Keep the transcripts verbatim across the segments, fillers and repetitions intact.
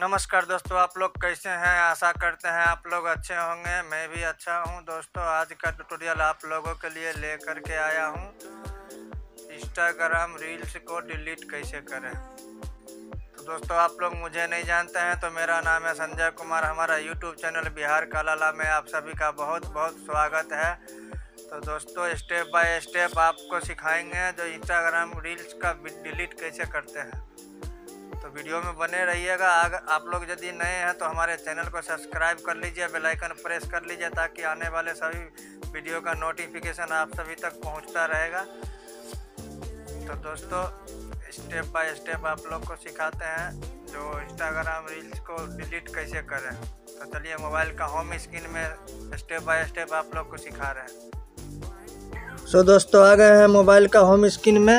नमस्कार दोस्तों, आप लोग कैसे हैं? आशा करते हैं आप लोग अच्छे होंगे। मैं भी अच्छा हूं। दोस्तों, आज का ट्यूटोरियल आप लोगों के लिए लेकर के आया हूं। इंस्टाग्राम रील्स को डिलीट कैसे करें। तो दोस्तों, आप लोग मुझे नहीं जानते हैं तो मेरा नाम है संजय कुमार। हमारा यूट्यूब चैनल बिहार का लाला में आप सभी का बहुत बहुत स्वागत है। तो दोस्तों, स्टेप बाय स्टेप आपको सिखाएंगे जो इंस्टाग्राम रील्स का डिलीट कैसे करते हैं। तो वीडियो में बने रहिएगा। अगर आप लोग यदि नए हैं तो हमारे चैनल को सब्सक्राइब कर लीजिए, बेल आइकन प्रेस कर लीजिए ताकि आने वाले सभी वीडियो का नोटिफिकेशन आप सभी तक पहुंचता रहेगा। तो दोस्तों, स्टेप बाय स्टेप आप लोग को सिखाते हैं जो इंस्टाग्राम रील्स को डिलीट कैसे करें। तो चलिए, मोबाइल का होम स्क्रीन में स्टेप बाय स्टेप आप लोग को सिखा रहे हैं। सो so, दोस्तों, आ गए हैं मोबाइल का होम स्क्रीन में।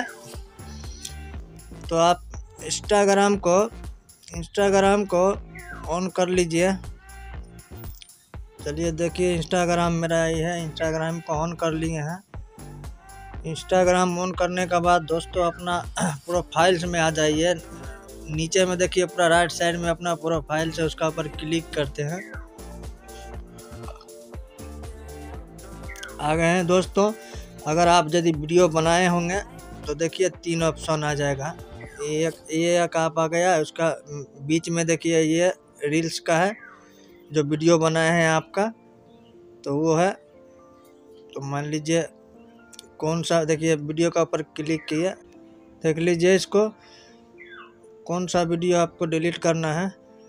तो आप इंस्टाग्राम को इंस्टाग्राम को ऑन कर लीजिए। चलिए देखिए, इंस्टाग्राम मेरा ये है। इंस्टाग्राम को ऑन कर लिए हैं। इंस्टाग्राम ऑन करने के बाद दोस्तों अपना प्रोफाइल्स में आ जाइए। नीचे में देखिए पूरा राइट साइड में अपना प्रोफाइल से उसका ऊपर क्लिक करते हैं। आ गए हैं दोस्तों। अगर आप यदि वीडियो बनाए होंगे तो देखिए तीन ऑप्शन आ जाएगा। एक ये एक आप आ गया, उसका बीच में देखिए ये रील्स का है जो वीडियो बनाए हैं आपका, तो वो है। तो मान लीजिए कौन सा, देखिए वीडियो का ऊपर क्लिक किए, देख लीजिए इसको कौन सा वीडियो आपको डिलीट करना है।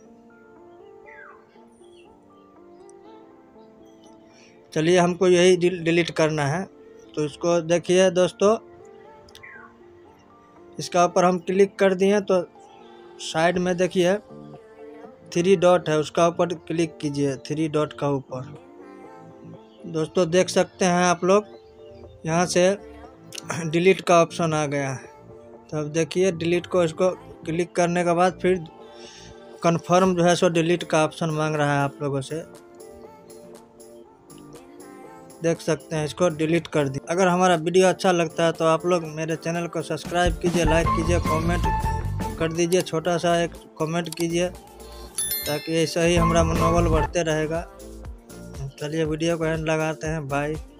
चलिए, हमको यही डिलीट करना है। तो इसको देखिए दोस्तों, इसका ऊपर हम क्लिक कर दिए तो साइड में देखिए थ्री डॉट है, उसका ऊपर क्लिक कीजिए। थ्री डॉट का ऊपर दोस्तों देख सकते हैं आप लोग, यहाँ से डिलीट का ऑप्शन आ गया है। तो अब देखिए डिलीट को, इसको क्लिक करने के बाद फिर कंफर्म जो है सो डिलीट का ऑप्शन मांग रहा है आप लोगों से। देख सकते हैं, इसको डिलीट कर दी। अगर हमारा वीडियो अच्छा लगता है तो आप लोग मेरे चैनल को सब्सक्राइब कीजिए, लाइक कीजिए, कमेंट कर दीजिए, छोटा सा एक कमेंट कीजिए ताकि ऐसा ही हमारा मनोबल बढ़ते रहेगा। चलिए वीडियो को एंड लगाते हैं। बाय।